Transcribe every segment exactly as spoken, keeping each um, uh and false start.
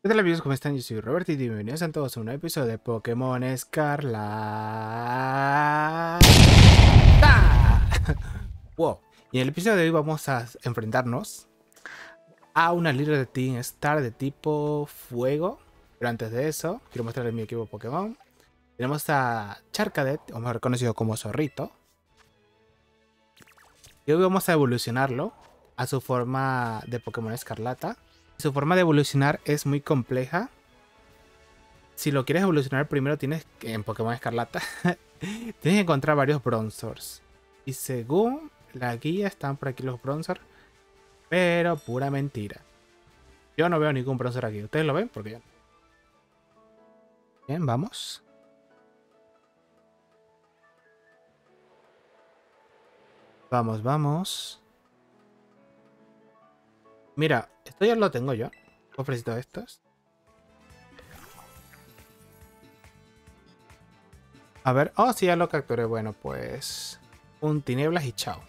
¿Qué tal amigos? ¿Cómo están? Yo soy Robert y bienvenidos a todos a un nuevo episodio de Pokémon Escarlata. Wow. Y en el episodio de hoy vamos a enfrentarnos a una líder de Team Star de tipo fuego. Pero antes de eso, quiero mostrarles mi equipo Pokémon. Tenemos a Charcadet, o mejor conocido como Zorrito. Y hoy vamos a evolucionarlo a su forma de Pokémon Escarlata. Su forma de evolucionar es muy compleja. Si lo quieres evolucionar primero tienes que, en Pokémon Escarlata, tienes que encontrar varios Bronzors. Y según la guía están por aquí los Bronzors, pero pura mentira. Yo no veo ningún Bronzor aquí. ¿Ustedes lo ven? Porque yo no. Bien, vamos. Vamos, vamos. Mira, esto ya lo tengo yo. Ofrecido estos. A ver, oh, sí, ya lo capturé. Bueno, pues un tinieblas y chao.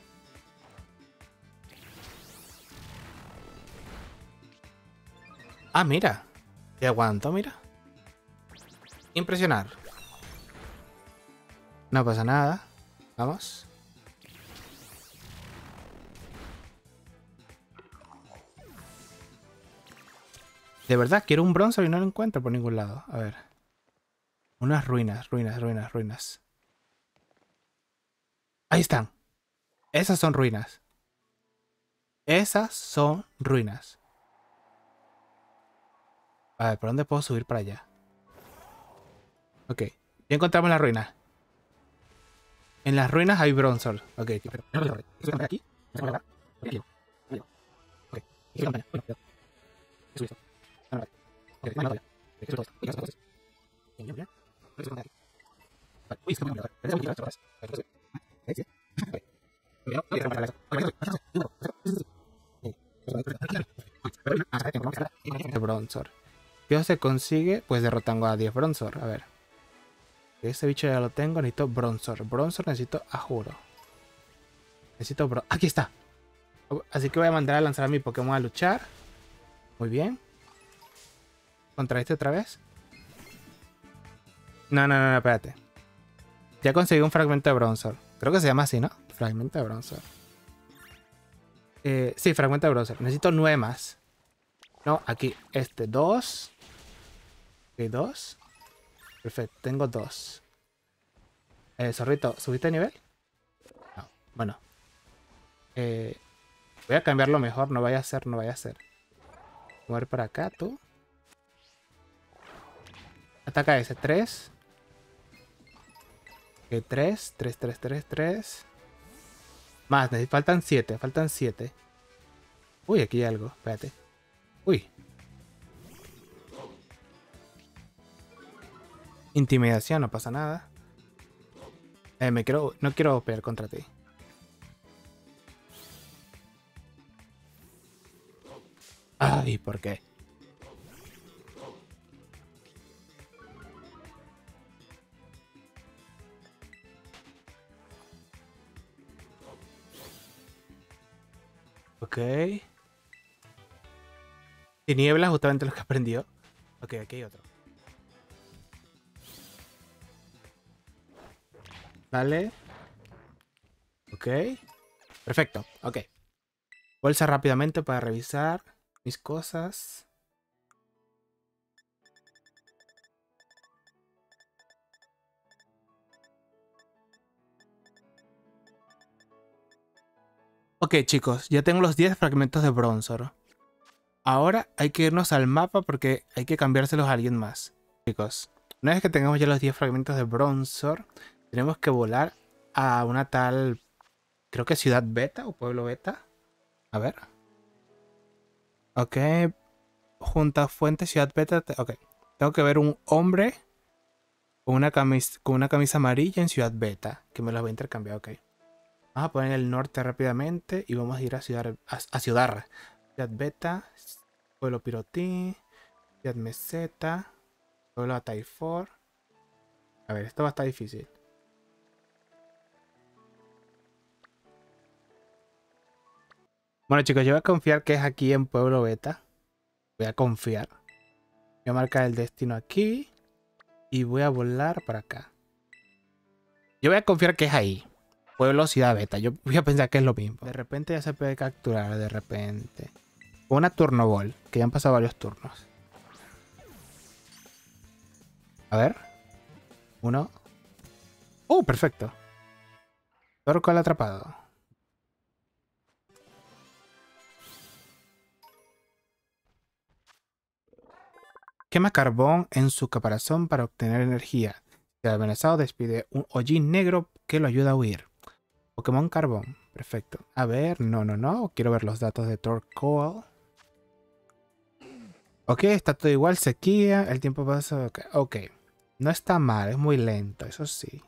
Ah, mira. Te aguanto, mira. Impresionar. No pasa nada. Vamos. De verdad, quiero un Bronzor y no lo encuentro por ningún lado. A ver. Unas ruinas, ruinas, ruinas, ruinas. Ahí están. Esas son ruinas. Esas son ruinas. A ver, ¿por dónde puedo subir para allá? Ok. Ya encontramos las ruinas. En las ruinas hay Bronzor. Ok, pero... ¿Aquí? Aquí. Bronzor. ¿Qué se consigue? Pues derrotando a diez Bronzor. A ver. Ese bicho ya lo tengo. Necesito Bronzor. Bronzor necesito a juro. Necesito Bronzor. Aquí está. Así que voy a mandar a lanzar a mi Pokémon a luchar. Muy bien. ¿Contra este otra vez? No, no, no, no, espérate. Ya conseguí un fragmento de Bronzor. Creo que se llama así, ¿no? Fragmento de Bronzor. Eh, sí, fragmento de Bronzor. Necesito nueve más. No, aquí. Este, dos. Ok, dos. Perfecto, tengo dos. Eh, Zorrito, ¿subiste de nivel? No. Bueno. Eh, voy a cambiarlo mejor. No vaya a ser, no vaya a ser. Mover para acá, tú. Ataca ese. tres. Ok, tres. tres, tres, tres, tres. Más, faltan siete. Faltan siete. Uy, aquí hay algo. Espérate. Uy. Intimidación, no pasa nada. Eh, me quiero, no quiero pelear contra ti. Ay, ¿por qué? Ok. Tinieblas, justamente lo que aprendió. Ok, aquí hay otro. Vale. Ok. Perfecto. Ok. Bolsa rápidamente para revisar mis cosas. Ok, chicos. Ya tengo los diez fragmentos de Bronzor. Ahora hay que irnos al mapa porque hay que cambiárselos a alguien más. Chicos, una vez que tengamos ya los diez fragmentos de Bronzor, tenemos que volar a una tal... Creo que ciudad beta o pueblo beta. A ver. Ok. Junta fuente ciudad beta. Ok. Tengo que ver un hombre con una camisa, con una camisa amarilla en ciudad beta. Que me los voy a intercambiar. Ok. Vamos a poner el norte rápidamente. Y vamos a ir a ciudad, a, a ciudad. Ciudad beta. Pueblo Pirotí. Ciudad meseta. Pueblo Ataifor. A ver, esto va a estar difícil. Bueno chicos, yo voy a confiar que es aquí en Pueblo Beta. Voy a confiar. Voy a marcar el destino aquí. Y voy a volar para acá. Yo voy a confiar que es ahí. Fue velocidad beta. Yo voy a pensar que es lo mismo. De repente ya se puede capturar. De repente. Una turno ball. Que ya han pasado varios turnos. A ver. Uno. ¡Oh, perfecto! Torkoal atrapado. Quema carbón en su caparazón para obtener energía. Si el amenazado despide un hollín negro que lo ayuda a huir. Pokémon carbón. Perfecto. A ver, no, no, no. Quiero ver los datos de Torkoal. Ok, está todo igual. Sequía. El tiempo pasa. Ok. okay. No está mal. Es muy lento. Eso sí.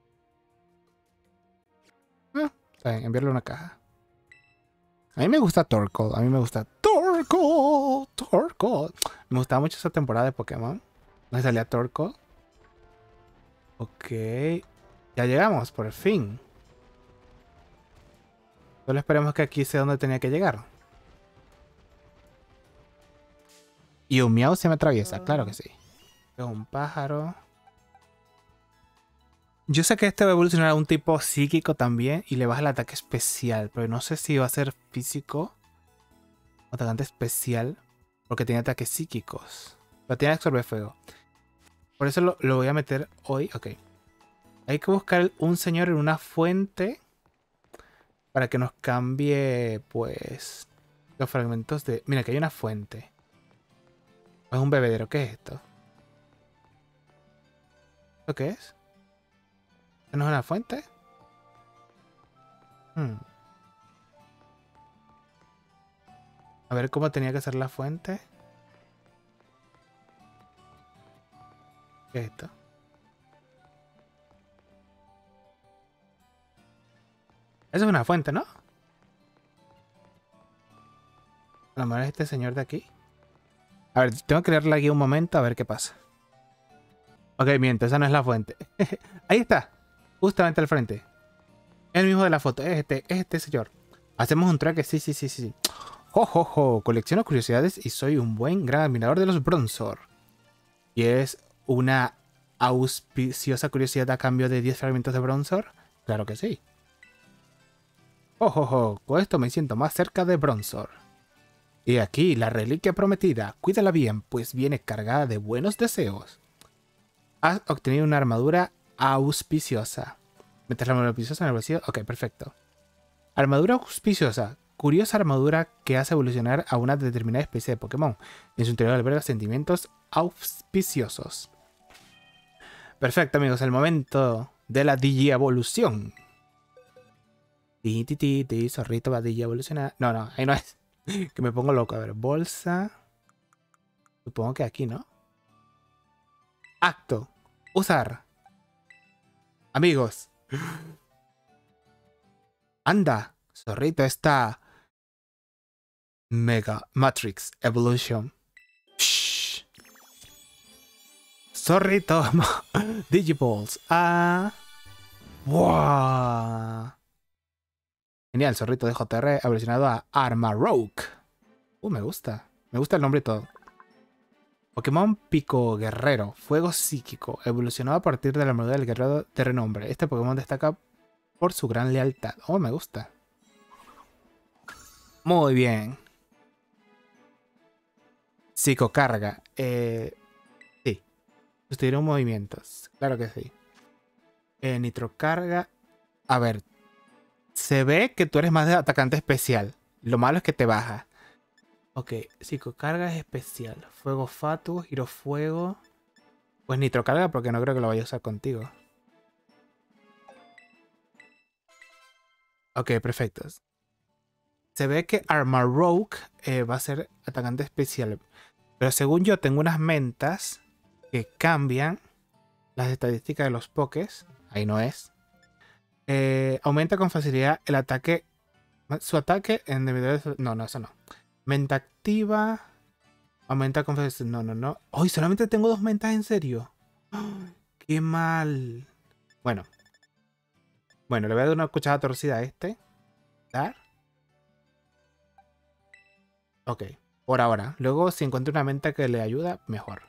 Ah, está bien. Enviarle una caja. A mí me gusta Torkoal. A mí me gusta Torkoal. Torkoal. Me gustaba mucho esa temporada de Pokémon. ¿Dónde salía Torkoal? Ok. Ya llegamos, por fin. Solo esperemos que aquí sea donde tenía que llegar. Y un miau se me atraviesa, claro que sí. Es un pájaro. Yo sé que este va a evolucionar a un tipo psíquico también y le baja el ataque especial, pero no sé si va a ser físico o atacante especial porque tiene ataques psíquicos. Pero tiene absorbe fuego. Por eso lo, lo voy a meter hoy. Ok. Hay que buscar un señor en una fuente para que nos cambie, pues, los fragmentos de... Mira, que hay una fuente. Es un bebedero. ¿Qué es esto? ¿Esto qué es? ¿Esto no es una fuente? Hmm. A ver cómo tenía que ser la fuente. ¿Qué es esto? Eso es una fuente, ¿no? A lo mejor es este señor de aquí. A ver, tengo que leerla aquí un momento a ver qué pasa. Ok, miento, esa no es la fuente. Ahí está. Justamente al frente. El mismo de la foto. Es este, es este señor. Hacemos un track. Sí, sí, sí, sí. Jo, jo, jo. Colecciono curiosidades y soy un buen gran admirador de los Bronzor. ¿Y es una auspiciosa curiosidad a cambio de diez fragmentos de Bronzor? Claro que sí. Jo, jo, jo. Con esto me siento más cerca de Bronzor. Y aquí, la reliquia prometida. Cuídala bien, pues viene cargada de buenos deseos. Has obtenido una armadura auspiciosa. ¿Metes la armadura auspiciosa en el bolsillo? Ok, perfecto. Armadura auspiciosa. Curiosa armadura que hace evolucionar a una determinada especie de Pokémon. En su interior alberga sentimientos auspiciosos. Perfecto, amigos. El momento de la Digievolución. Ti, ti, ti, ti, zorrito va a Digievolucionar. No, no, ahí no es. Que me pongo loco. A ver, bolsa. Supongo que aquí, ¿no? Acto. Usar. Amigos. Anda. Zorrito está. Mega Matrix Evolution. Shh. Zorrito. Digiballs. Ah. Wow. Genial, zorrito de J R ha evolucionado a Armaroke. Uh, me gusta. Me gusta el nombre y todo. Pokémon Pico Guerrero, Fuego Psíquico, evolucionado a partir de la armadura del guerrero de renombre. Este Pokémon destaca por su gran lealtad. Oh, me gusta. Muy bien. Psicocarga. Eh, sí. Sustituyeron movimientos. Claro que sí. Eh, nitrocarga. A ver. Se ve que tú eres más de atacante especial. Lo malo es que te baja. Ok, psicocarga es especial. Fuego Fatu, giro fuego. Pues nitrocarga porque no creo que lo vaya a usar contigo. Ok, perfecto. Se ve que Armaroke eh, va a ser atacante especial. Pero según yo tengo unas mentas que cambian las estadísticas de los pokés. Ahí no es. Eh, aumenta con facilidad el ataque. Su ataque en debilidades. No, no, eso no. Menta activa. Aumenta con facilidad. No, no, no. ¡Ay! Solamente tengo dos mentas, en serio. ¡Oh, qué mal! Bueno. Bueno, le voy a dar una cuchara torcida a este. Dar. Ok. Por ahora. Luego, si encuentro una menta que le ayuda, mejor.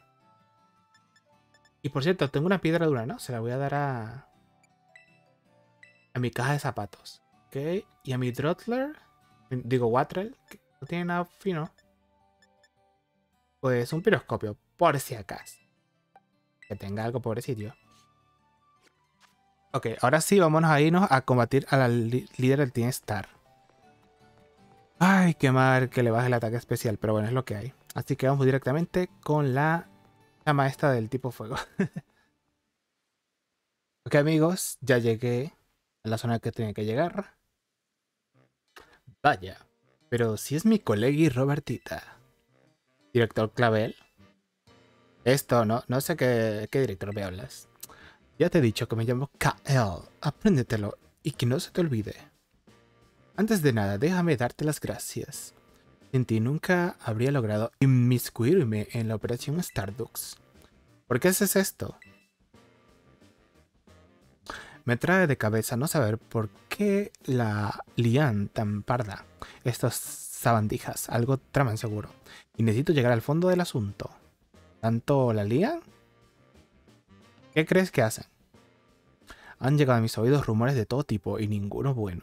Y por cierto, tengo una piedra dura, ¿no? Se la voy a dar a... A mi caja de zapatos. Ok. Y a mi Drottler. Digo, Watrel. Que no tiene nada fino. Pues un piroscopio. Por si acaso. Que tenga algo pobrecito. Ok, ahora sí, vámonos a irnos a combatir a la líder del Team Star. Ay, qué mal que le baje el ataque especial, pero bueno, es lo que hay. Así que vamos directamente con la llama esta del tipo fuego. Ok, amigos, ya llegué a la zona que tenía que llegar. Vaya, pero si es mi colegui Robertita. Director Clavel. Esto, no, no sé qué, qué director me hablas. Ya te he dicho que me llamo K L. Apréndetelo y que no se te olvide. Antes de nada, déjame darte las gracias. Sin ti nunca habría logrado inmiscuirme en la operación Stardust. ¿Por qué haces esto? Me trae de cabeza no saber por qué la lían tan parda. Estas sabandijas, algo traman seguro. Y necesito llegar al fondo del asunto. ¿Tanto la lían? ¿Qué crees que hacen? Han llegado a mis oídos rumores de todo tipo y ninguno bueno.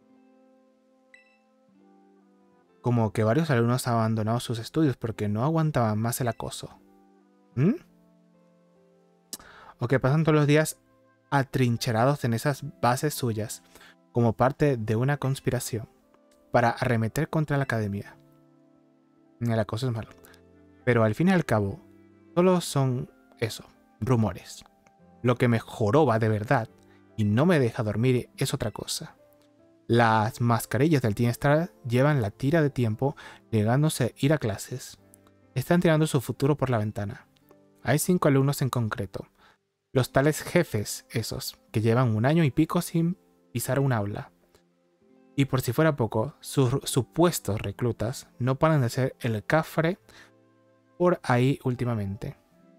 Como que varios alumnos han abandonado sus estudios porque no aguantaban más el acoso. ¿Mm? O que pasan todos los días atrincherados en esas bases suyas, como parte de una conspiración, para arremeter contra la academia. El acoso es malo. Pero al fin y al cabo, solo son eso, rumores. Lo que me joroba de verdad y no me deja dormir es otra cosa. Las mascarillas del Team Star llevan la tira de tiempo negándose a ir a clases. Están tirando su futuro por la ventana. Hay cinco alumnos en concreto. Los tales jefes esos, que llevan un año y pico sin pisar un aula. Y por si fuera poco, sus supuestos reclutas no paran de ser el cafre por ahí últimamente.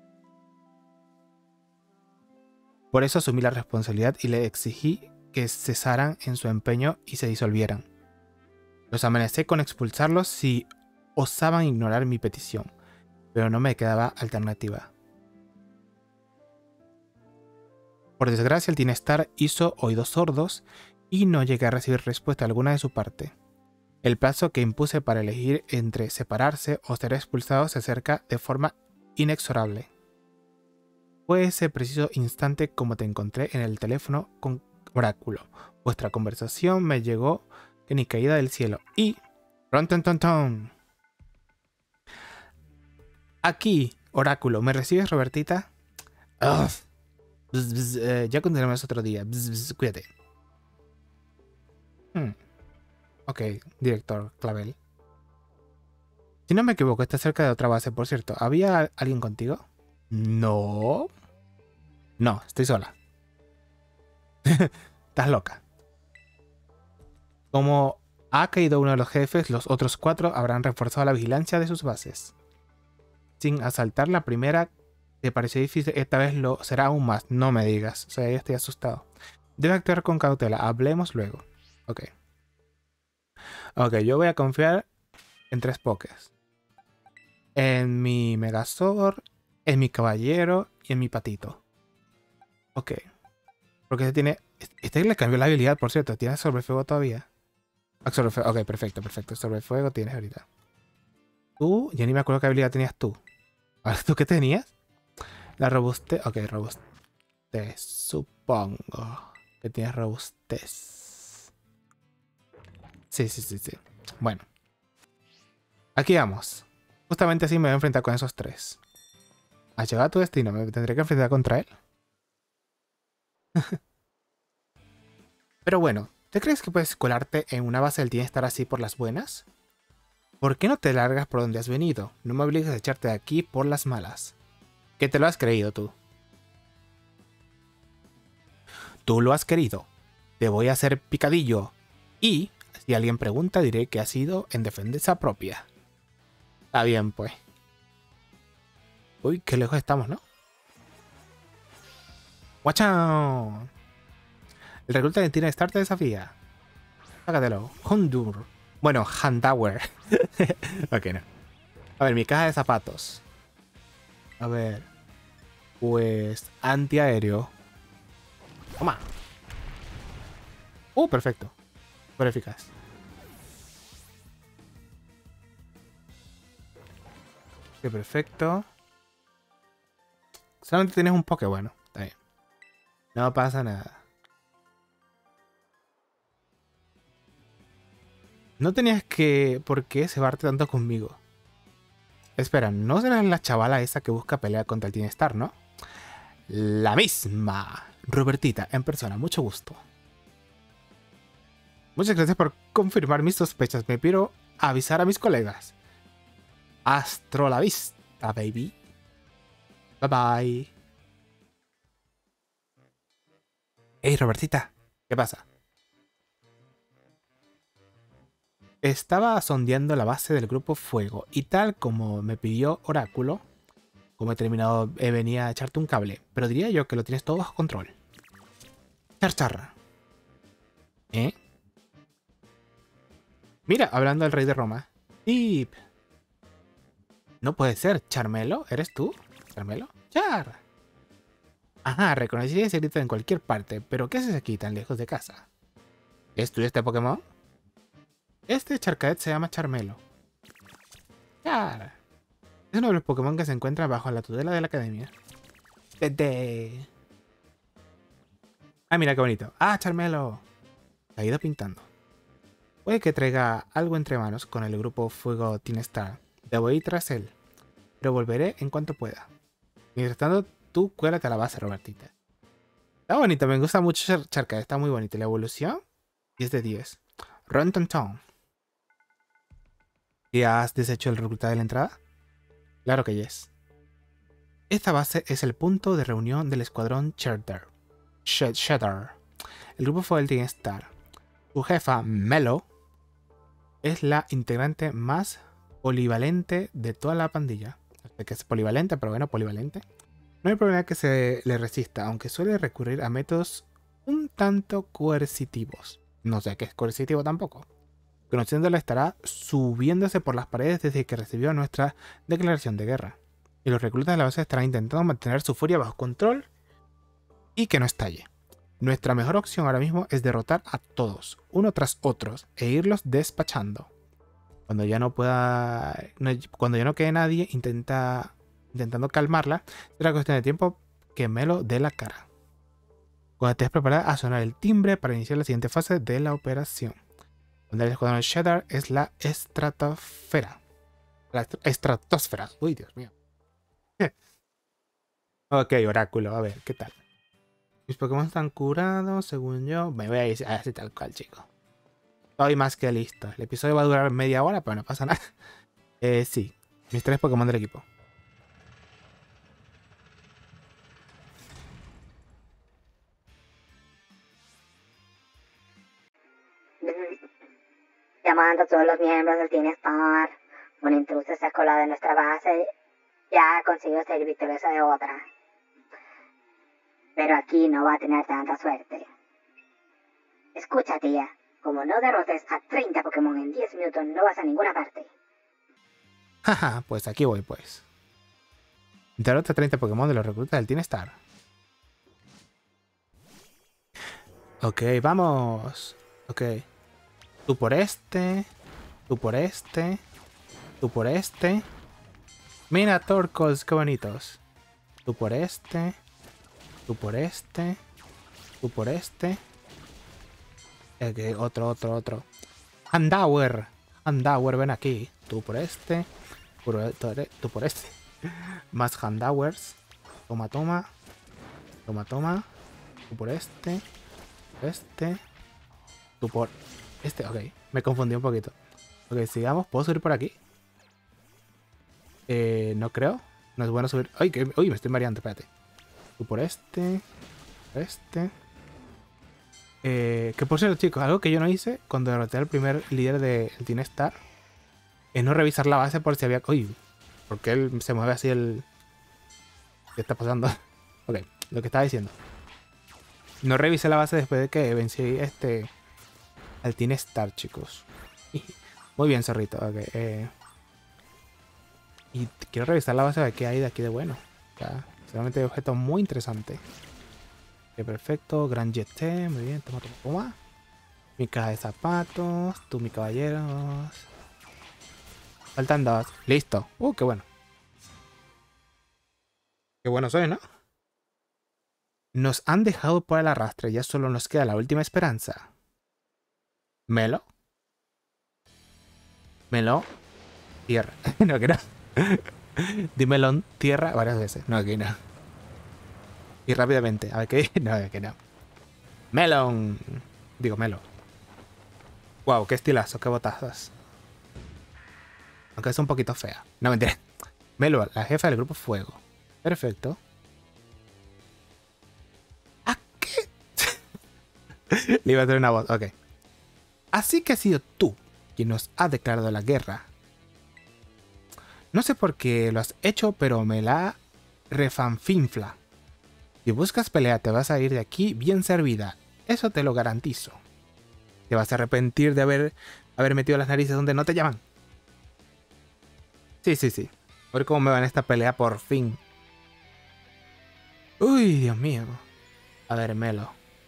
Por eso asumí la responsabilidad y le exigí que cesaran en su empeño y se disolvieran. Los amenacé con expulsarlos si osaban ignorar mi petición, pero no me quedaba alternativa. Por desgracia, el Team Star hizo oídos sordos y no llegué a recibir respuesta alguna de su parte. El plazo que impuse para elegir entre separarse o ser expulsado se acerca de forma inexorable. Fue ese preciso instante como te encontré en el teléfono con Oráculo. Vuestra conversación me llegó que ni caída del cielo. Y... ¡Ron, ton, ton, ton! Aquí, Oráculo, ¿me recibes, Robertita? Ugh. Bzz, bzz, eh, ya continuaremos otro día. Bzz, bzz, cuídate. Hmm. Ok, director Clavel. Si no me equivoco, está cerca de otra base, por cierto. ¿Había alguien contigo? No. No, estoy sola. Estás loca. Como ha caído uno de los jefes, los otros cuatro habrán reforzado la vigilancia de sus bases. Sin asaltar la primera, te pareció difícil, esta vez lo será aún más. No me digas, o sea, ya estoy asustado. Debe actuar con cautela, hablemos luego. Ok. Ok, yo voy a confiar en tres pokés. En mi Megazord, en mi caballero y en mi patito. Ok. Porque tiene... Este le cambió la habilidad, por cierto. ¿Tiene sobrefuego todavía? Absorbe... Ok, perfecto, perfecto. Sobrefuego tienes ahorita. Tú, ya ni me acuerdo qué habilidad tenías tú. ¿Tú qué tenías? La robustez. Ok, robustez. Supongo que tienes robustez. Sí, sí, sí, sí. Bueno. Aquí vamos. Justamente así me voy a enfrentar con esos tres. ¿Has llegado a tu destino? ¿Me tendré que enfrentar contra él? Pero bueno, ¿te crees que puedes colarte en una base del Team Star así por las buenas? ¿Por qué no te largas por donde has venido? No me obligues a echarte de aquí por las malas. ¿Qué te lo has creído tú? Tú lo has querido. Te voy a hacer picadillo. Y, si alguien pregunta, diré que ha sido en defensa propia. Está bien, pues. Uy, qué lejos estamos, ¿no? ¡Guachao! El recluta de Team Star te desafía. Sácatelo. Hondur. Bueno, Handauer. Ok, no. A ver, mi caja de zapatos. A ver. Pues antiaéreo. Toma. Uh, perfecto. Súper eficaz. Ok, perfecto. Solamente tienes un poke bueno. Está bien. No pasa nada. No tenías que... ¿Por qué cebarte tanto conmigo? Espera, no será la chavala esa que busca pelear contra el Team Star, ¿no? La misma. Robertita, en persona, mucho gusto. Muchas gracias por confirmar mis sospechas. Me pido avisar a mis colegas. Astro la vista, baby. Bye bye. Hey, Robertita, ¿qué pasa? Estaba sondeando la base del grupo Fuego y tal como me pidió Oráculo, como he terminado, he venía a echarte un cable, pero diría yo que lo tienes todo bajo control. Charcharra. ¿Eh? Mira, hablando del rey de Roma. Tip. No puede ser. ¿Charmelo? ¿Eres tú? ¿Charmelo? ¡Char! Ajá, reconocería ese grito en cualquier parte, pero ¿qué haces aquí tan lejos de casa? ¿Es tuyo este Pokémon? Este Charcadet se llama Charmelo. Char. Es uno de los Pokémon que se encuentra bajo la tutela de la academia. Tete. Ah, mira qué bonito. ¡Ah, Charmelo! Se ha ido pintando. Puede que traiga algo entre manos con el grupo Fuego Team Star. Debo ir tras él, pero volveré en cuanto pueda. Mientras tanto, tú cuélate a la base, Robertita. Está bonito, me gusta mucho Char Charcadet, está muy bonito. La evolución, diez de diez. Rontonton. ¿Ya has deshecho el reclutado de la entrada? Claro que yes. Esta base es el punto de reunión del escuadrón Shatter. Shatter. El grupo fue el Team Star. Su jefa, Melo, es la integrante más polivalente de toda la pandilla. No sé qué es polivalente, pero bueno, polivalente. No hay problema que se le resista, aunque suele recurrir a métodos un tanto coercitivos. No sé qué es coercitivo tampoco. Conociéndola estará subiéndose por las paredes desde que recibió nuestra declaración de guerra. Y los reclutas de la base estarán intentando mantener su furia bajo control y que no estalle. Nuestra mejor opción ahora mismo es derrotar a todos, uno tras otro, e irlos despachando. Cuando ya no pueda... No, cuando ya no quede nadie, intenta, intentando calmarla, será cuestión de tiempo que Melo dé la cara. Cuando estés preparada a sonar el timbre para iniciar la siguiente fase de la operación. Donde el escuadrón Shatter es la estratosfera. La estratosfera. Uy, Dios mío. Ok, Oráculo, a ver, ¿qué tal? Mis Pokémon están curados, según yo. Me voy a ir así tal cual, chico. Estoy más que listo. El episodio va a durar media hora, pero no pasa nada. Eh, sí. Mis tres Pokémon del equipo. Llamando a todos los miembros del Team Star. Un intruso se ha colado en nuestra base. Ya consiguió ser victorioso de otra. Pero aquí no va a tener tanta suerte. Escucha, tía. Como no derrotes a treinta Pokémon en diez minutos, no vas a ninguna parte. Jaja, pues aquí voy, pues. Derrota a treinta Pokémon de los reclutas del Team Star. Ok, vamos. Ok. Tú por este. Tú por este. Tú por este. Mira, Torcos, qué bonitos. Tú por este. Tú por este. Tú por este. Ok, otro, otro, otro. Handauer. Handauer, ven aquí. Tú por este. Por, tú por este. Más Handauers. Toma, toma. Toma, toma. Tú por este. Este. Tú por este. Ok, me confundí un poquito. Ok, sigamos. ¿Puedo subir por aquí? Eh, no creo. No es bueno subir. Ay, que, uy, me estoy mareando, espérate. Tú por este. Este. Eh, que por cierto, chicos, algo que yo no hice cuando derroté al primer líder del Team Star es no revisar la base por si había... Uy, ¿por qué él se mueve así el... ¿Qué está pasando? Ok, lo que estaba diciendo. No revisé la base después de que vencí este... al Team Star, chicos. Muy bien, zorrito. Ok, eh... Y quiero revisar la base de qué hay de aquí de bueno. Ya, solamente hay objetos muy interesantes. Ok, perfecto. Gran Jeté. Muy bien. Toma, toma, toma. Mi caja de zapatos. Tú, mi caballeros. Faltan dos. Listo. Uh, qué bueno. Qué bueno soy, ¿no? Nos han dejado por el arrastre. Ya solo nos queda la última esperanza. Melo. Melo. Tierra. No, que no. Dímelo tierra varias veces. No, que no. Y rápidamente. A ver qué. No, que no. Melon. Digo, Melo. Wow, qué estilazo, qué botazas. Aunque es un poquito fea. No, mentira. Melo, la jefa del grupo Fuego. Perfecto. ¿A qué? Le iba a tener una voz. Ok. Así que has sido tú quien nos ha declarado la guerra. No sé por qué lo has hecho, pero me la refanfinfla. Si buscas pelea, te vas a ir de aquí bien servida. Eso te lo garantizo. Te vas a arrepentir de haber, haber metido las narices donde no te llaman. Sí, sí, sí. A ver cómo me va en esta pelea por fin. Uy, Dios mío. A ver, Melo.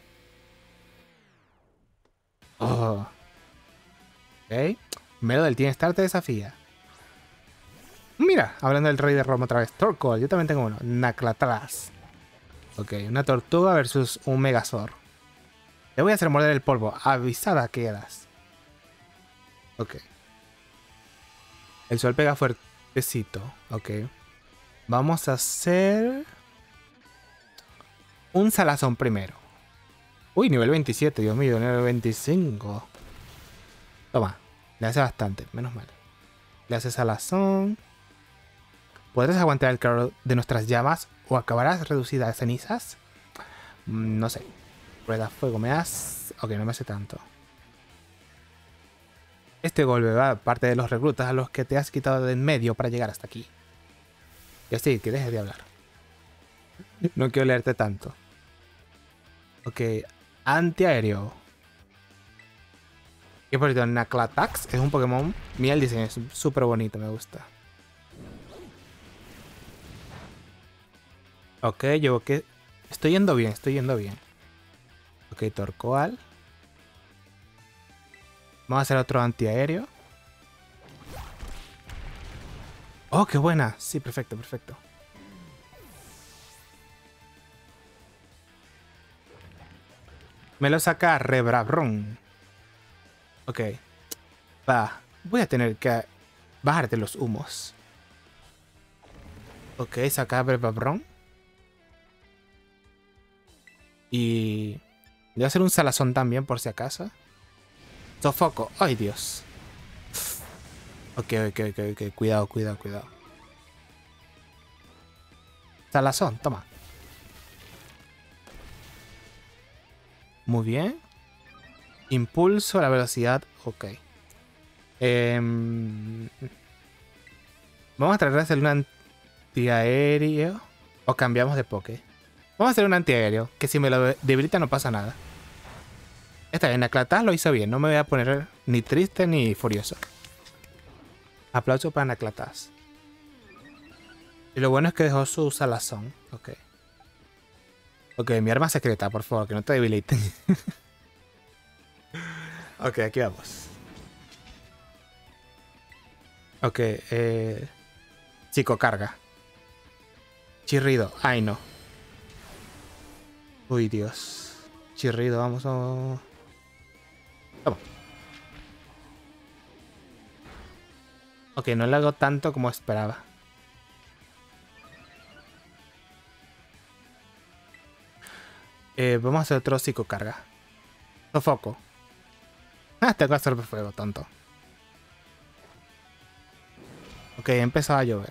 Oh. Ok. Melo del Team Star te desafía. Mira, hablando del rey de Roma otra vez. Torkoal, yo también tengo uno. Naclatras. Ok, una tortuga versus un Megazord. Te voy a hacer morder el polvo. Avisada quedas. Ok. El sol pega fuertecito. Ok. Vamos a hacer... un salazón primero. Uy, nivel veintisiete, Dios mío, nivel veinticinco. Toma, le hace bastante, menos mal. Le hace salazón. ¿Podrás aguantar el calor de nuestras llamas o acabarás reducida a cenizas? Mm, no sé. Rueda fuego, me das... Ok, no me hace tanto. Este golpe va parte de los reclutas a los que te has quitado de en medio para llegar hasta aquí. Y así, que dejes de hablar. No quiero leerte tanto. Ok, antiaéreo. Y por cierto, Naclatax es un Pokémon. Mira el diseño, es súper bonito, me gusta. Ok, yo que... Estoy yendo bien, estoy yendo bien. Ok, Torkoal. Vamos a hacer otro antiaéreo. Oh, qué buena. Sí, perfecto, perfecto. Me lo saca Rebrabrón. Ok. Va. Voy a tener que bajarte los humos. Ok, saca Rebrabrón. Y... voy a hacer un salazón también, por si acaso. Sofoco. Ay, Dios. Ok, ok, ok, ok. Cuidado, cuidado, cuidado. Salazón, toma. Muy bien. Impulso a la velocidad. Ok. Eh, vamos a tratar de hacer un antiaéreo. O cambiamos de poke. Vamos a hacer un antiaéreo. Que si me lo debilita no pasa nada. Está bien, Naclataz lo hizo bien. No me voy a poner ni triste ni furioso. Aplauso para Naclataz. Y lo bueno es que dejó su salazón. Ok. Ok, mi arma secreta, por favor, que no te debiliten. Ok, aquí vamos. Ok, eh... psicocarga. Chirrido. Ay, no. Uy, Dios. Chirrido, vamos a... Vamos. Ok, no le hago tanto como esperaba. Eh, vamos a hacer otro psicocarga. Sofoco. Ah, tengo que hacer fuego, tonto. Ok, empezó a llover.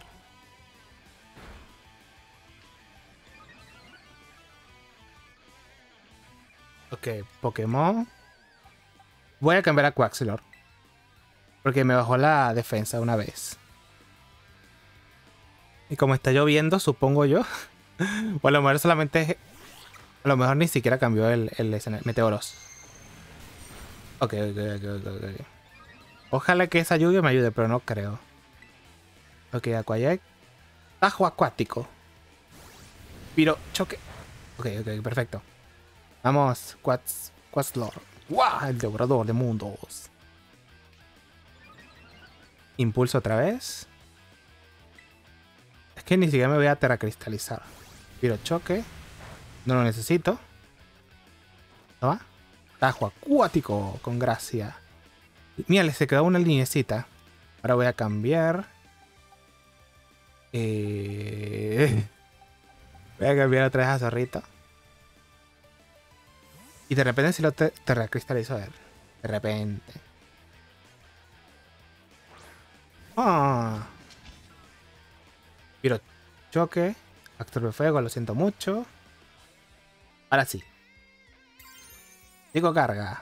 Ok, Pokémon. Voy a cambiar a Quaxlor. Porque me bajó la defensa una vez. Y como está lloviendo, supongo yo. O a lo mejor solamente... A lo mejor ni siquiera cambió el, el, el Meteoros. Ok, ok, ok, ok, ok. Ojalá que esa lluvia me ayude, pero no creo. Ok, Aquajet. Tajo acuático. Piro, choque. Ok, ok, perfecto. Vamos, Quats, Quatslord. ¡Guau! El devorador de mundos. Impulso otra vez. Es que ni siquiera me voy a terracristalizar. Piro, choque. No lo necesito. ¿No va? Tajo acuático, con gracia. Mira, le se quedó una linecita. Ahora voy a cambiar. Eh... Voy a cambiar otra vez a Zorrito. Y de repente se lo te terracristalizó a él. De repente. Ah. Pero choque. Actor de fuego, lo siento mucho. Ahora sí. Digo carga.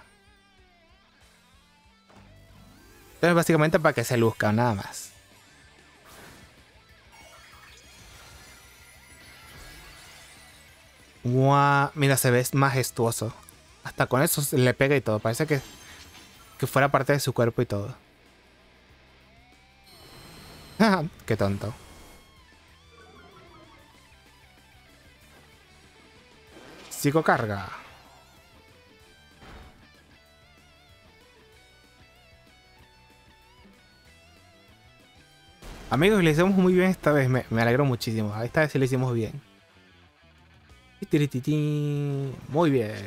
Entonces básicamente para que se luzca, nada más. Wow, mira, se ve majestuoso. Hasta con eso se le pega y todo. Parece que, que fuera parte de su cuerpo y todo. Qué tonto. Sigo carga. Amigos, le hicimos muy bien esta vez. Me, me alegro muchísimo. Esta vez sí le hicimos bien. Muy bien.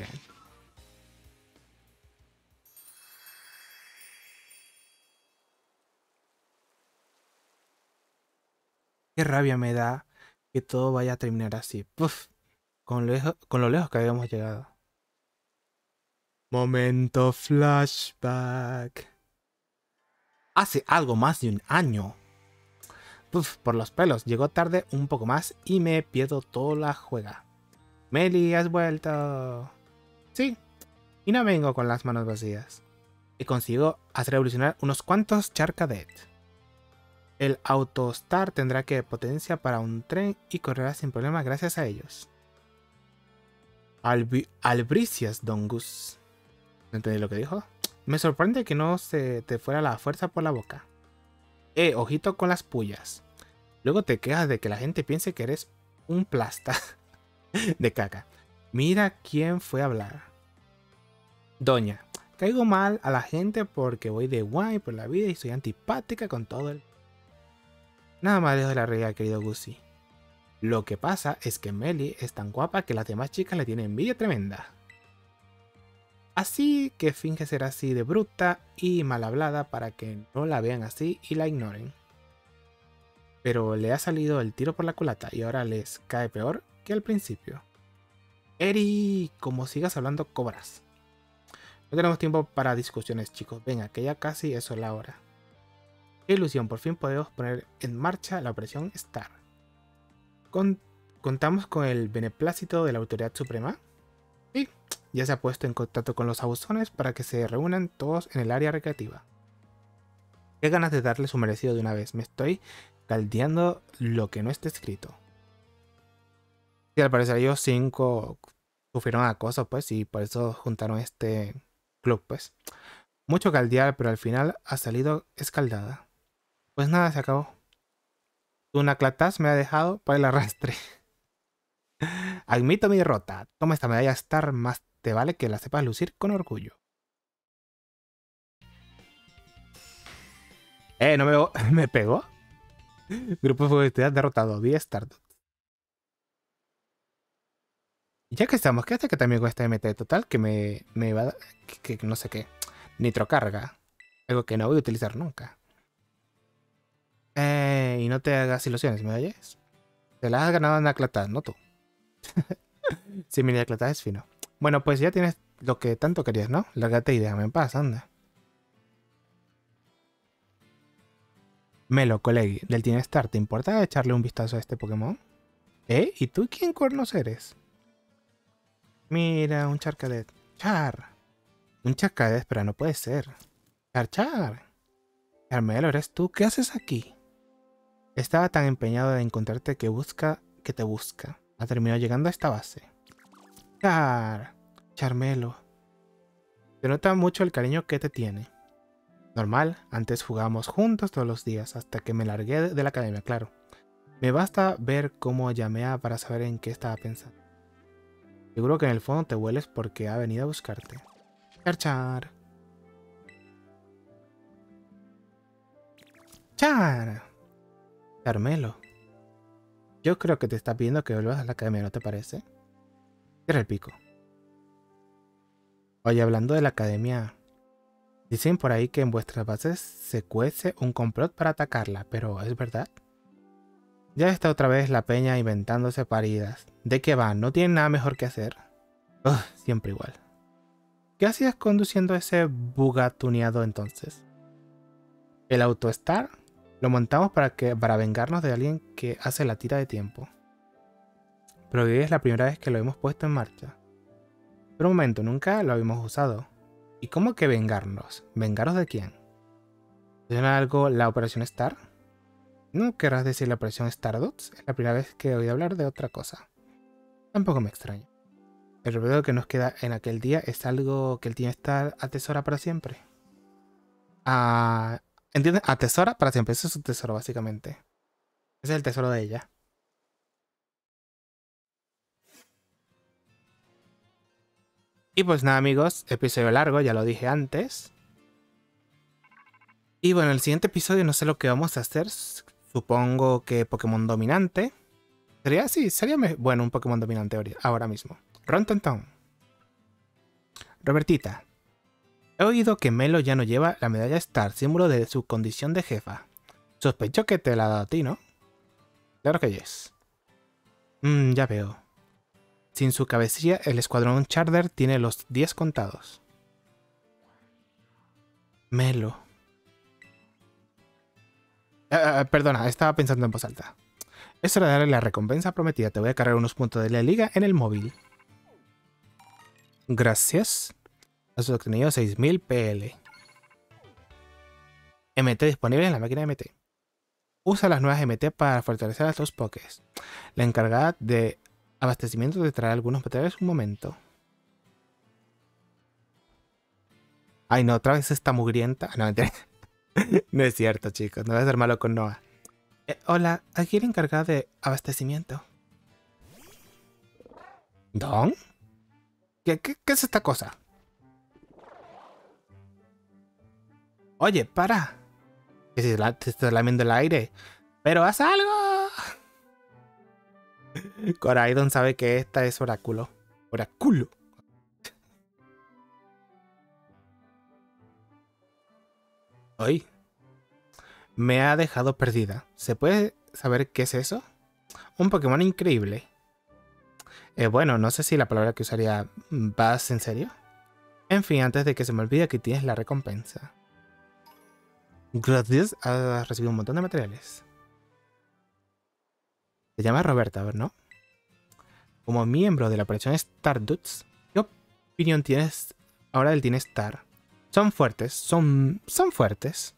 Qué rabia me da que todo vaya a terminar así. Puf, con, lejo, con lo lejos que habíamos llegado. Momento flashback. Hace algo más de un año. Puf, por los pelos. Llegó tarde un poco más y me pierdo toda la juega. Meli, has vuelto. Sí, y no vengo con las manos vacías. Y consigo hacer evolucionar unos cuantos Charcadet. El Autostar tendrá que potencia para un tren y correrá sin problema gracias a ellos. Albi Albricias, Dongus. ¿No entendí lo que dijo? Me sorprende que no se te fuera la fuerza por la boca. Eh, ojito con las pullas. Luego te quejas de que la gente piense que eres un plasta de caca. Mira quién fue a hablar. Doña, caigo mal a la gente porque voy de guay por la vida y soy antipática con todo el... Nada más lejos de la realidad, querido Guzzi. Lo que pasa es que Meli es tan guapa que las demás chicas le tienen envidia tremenda. Así que finge ser así de bruta y mal hablada para que no la vean así y la ignoren. Pero le ha salido el tiro por la culata y ahora les cae peor que al principio. Eri, como sigas hablando cobras. No tenemos tiempo para discusiones, chicos. Venga, que ya casi eso es la hora. Qué ilusión, por fin podemos poner en marcha la operación Star. Con ¿Contamos con el beneplácito de la Autoridad Suprema? Sí, ya se ha puesto en contacto con los abusones para que se reúnan todos en el área recreativa. Qué ganas de darle su merecido de una vez. Me estoy caldeando lo que no está escrito. Sí, al parecer ellos cinco sufrieron acoso, pues, y por eso juntaron este club, pues. Mucho caldear, pero al final ha salido escaldada. Pues nada, se acabó. Tu Naclataz me ha dejado para el arrastre. Admito mi derrota. Toma esta medalla Star, más te vale que la sepas lucir con orgullo. Eh, no me, me pegó. Grupo de Fugitivas derrotado. Vía Stardust. Ya que estamos, quédate que también con esta M T total que me, me va a dar, que, que no sé qué. Nitrocarga. Algo que no voy a utilizar nunca. Eh, y no te hagas ilusiones, ¿me oyes? Te la has ganado en Naclataz, no tú. Sí, mi Naclataz es fino. Bueno, pues ya tienes lo que tanto querías, ¿no? Lárgate y déjame en paz, anda. Melo, colegui, del Team Star, ¿te importa echarle un vistazo a este Pokémon? ¿Eh? ¿Y tú quién cuernos eres? Mira, un Charcadet. Char. Un Charcadet, pero no puede ser. Char, char. Carmelo, ¿eres tú? ¿Qué haces aquí? Estaba tan empeñado de encontrarte que busca que te busca. Ha terminado llegando a esta base. Char. Charmelo. Se nota mucho el cariño que te tiene. Normal, antes jugábamos juntos todos los días, hasta que me largué de la academia, claro. Me basta ver cómo llamea para saber en qué estaba pensando. Seguro que en el fondo te hueles porque ha venido a buscarte. Char char. Char. Carmelo. Yo creo que te está pidiendo que vuelvas a la academia, ¿no te parece? Cierra el pico. Oye, hablando de la academia, dicen por ahí que en vuestras bases se cuece un complot para atacarla, pero ¿es verdad? Ya está otra vez la peña inventándose paridas. ¿De qué van? ¿No tienen nada mejor que hacer? Ugh, siempre igual. ¿Qué hacías conduciendo ese bugatuneado entonces? El AutoStar lo montamos para, que, para vengarnos de alguien que hace la tira de tiempo. Pero hoy es la primera vez que lo hemos puesto en marcha. Pero un momento, nunca lo habíamos usado. ¿Y cómo que vengarnos? ¿Vengaros de quién? ¿Suena algo la Operación Star? ¿No querrás decir la Operación Stardust? Es la primera vez que oí hablar de otra cosa. Tampoco me extraña. El recuerdo que nos queda en aquel día es algo que el Team Star atesora para siempre. Ah, ¿entiendes? Atesora para siempre. Ese es su tesoro, básicamente. Ese es el tesoro de ella. Y pues nada, amigos. Episodio largo, ya lo dije antes. Y bueno, el siguiente episodio no sé lo que vamos a hacer. Supongo que Pokémon dominante. Sería así, sería bueno un Pokémon dominante ahora mismo. Rontonton. Robertita. He oído que Melo ya no lleva la medalla Star, símbolo de su condición de jefa. Sospecho que te la ha dado a ti, ¿no? Claro que yes. Mmm, ya veo. Sin su cabecilla, el escuadrón Charter tiene los diez contados. Melo. Uh, perdona, estaba pensando en voz alta. Es hora de darle la recompensa prometida. Te voy a cargar unos puntos de la liga en el móvil. Gracias. Has obtenido seis mil P L. M T disponible en la máquina M T. Usa las nuevas M T para fortalecer a tus pokés. La encargada de abastecimiento te traerá algunos materiales un momento. Ay no, otra vez esta mugrienta. No, mentira. No es cierto, chicos. No voy a ser malo con Noah. Eh, hola, aquí el encargado de abastecimiento. ¿Don? ¿Qué, qué, qué es esta cosa? Oye, para. Que si te estás lamiendo el aire. ¡Pero haz algo! Coraidon sabe que esta es Oráculo. Oráculo. Ay. Me ha dejado perdida. ¿Se puede saber qué es eso? Un Pokémon increíble. Eh, bueno, no sé si la palabra que usaría... ¿Vas en serio? En fin, antes de que se me olvide, aquí tienes la recompensa. Gracias, has recibido un montón de materiales. Se llama Roberta, ¿no? Como miembro de la operación Stardust, ¿qué opinión tienes ahora del Team Star? Son fuertes, son, son fuertes.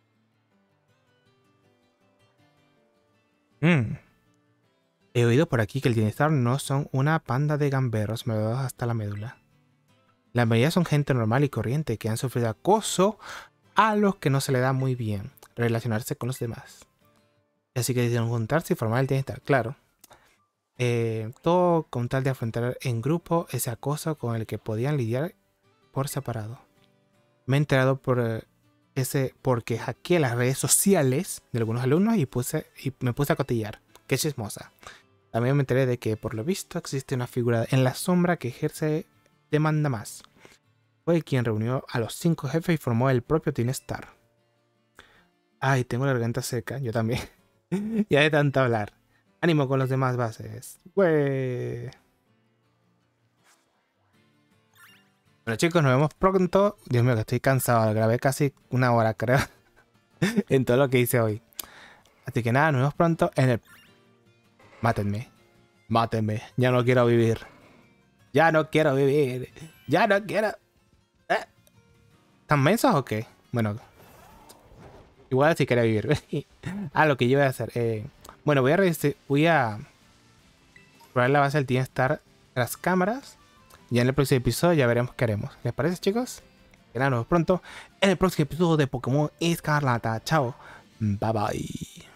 Mm. He oído por aquí que el Team Star no son una panda de gamberros malvados hasta la médula. La mayoría son gente normal y corriente que han sufrido acoso a los que no se le da muy bien relacionarse con los demás. Así que decidieron juntarse y formar el Team Star, claro. Eh, todo con tal de afrontar en grupo ese acoso con el que podían lidiar por separado. Me he enterado por eh, ese porque hackeé las redes sociales de algunos alumnos y, puse, y me puse a cotillar. Qué chismosa. También me enteré de que por lo visto existe una figura en la sombra que ejerce de manda más. Fue quien reunió a los cinco jefes y formó el propio Team Star. Ay, tengo la garganta seca, yo también. Ya de tanto hablar. Ánimo con los demás bases. ¡Wey! Bueno chicos, nos vemos pronto. Dios mío, que estoy cansado. Grabé casi una hora, creo. En todo lo que hice hoy. Así que nada, nos vemos pronto en el... Mátenme. Mátenme. Ya no quiero vivir. Ya no quiero vivir. Ya no quiero... ¿Eh? ¿Están mensos o qué? Bueno. Igual si quiero vivir. Ah, lo que yo voy a hacer. Eh... Bueno, voy a voy a probar la base del Team Star, las cámaras. Ya en el próximo episodio ya veremos qué haremos. ¿Les parece, chicos? Que nada, nos vemos pronto en el próximo episodio de Pokémon Escarlata. Chao. Bye bye.